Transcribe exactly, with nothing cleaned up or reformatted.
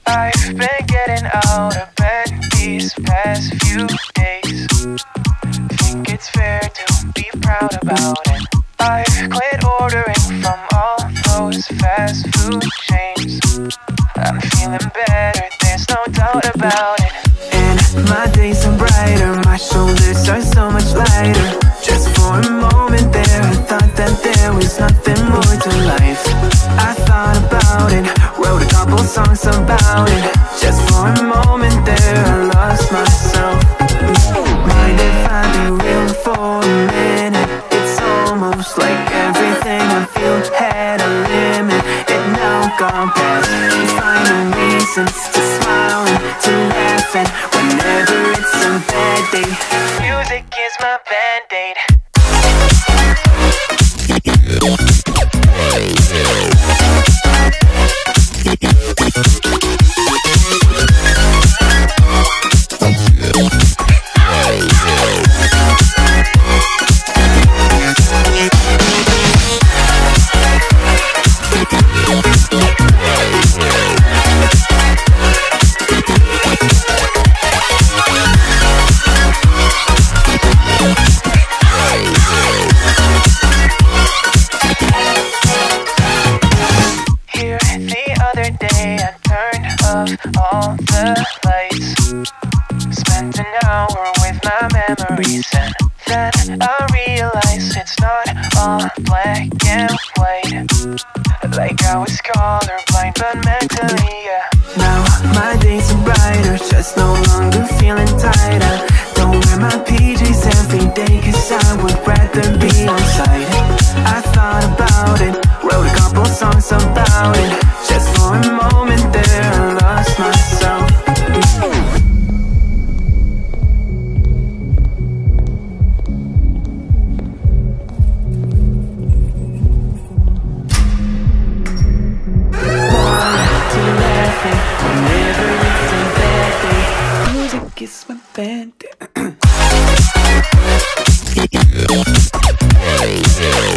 I've been getting out of bed these past few days. Think it's fair to be proud about it. I've quit ordering from all those fast food chains. I'm feeling better, there's no doubt about it. And my days are brighter, my shoulders are so much lighter. Just for a moment there, I thought that there was nothing more to life. I thought about it, wrote a couple songs about it. Just for a moment there, I lost myself. Mind if I be real for a minute? It's almost like everything I feel had a limit. It now gone past, finding reasons to smile and to laugh at whenever it's a bad day. Music is my band-aid. All the lights, spent an hour with my memories, and then I realized it's not all black and white. Like I was colorblind, but mentally, yeah. Now my days are brighter, just no longer feeling tired. I don't wear my P Js every day, cause I would rather be on site. I thought about it, wrote a couple songs about it. Just for a moment there, I lost myself. Whenever it's a bad day, music is my band.